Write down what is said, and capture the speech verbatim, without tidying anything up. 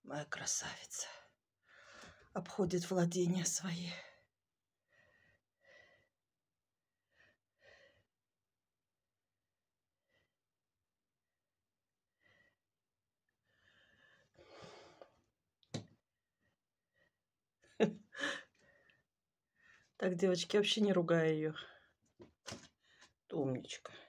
Моя красавица обходит владения свои. Так, девочки, вообще не ругаю ее. Умничка.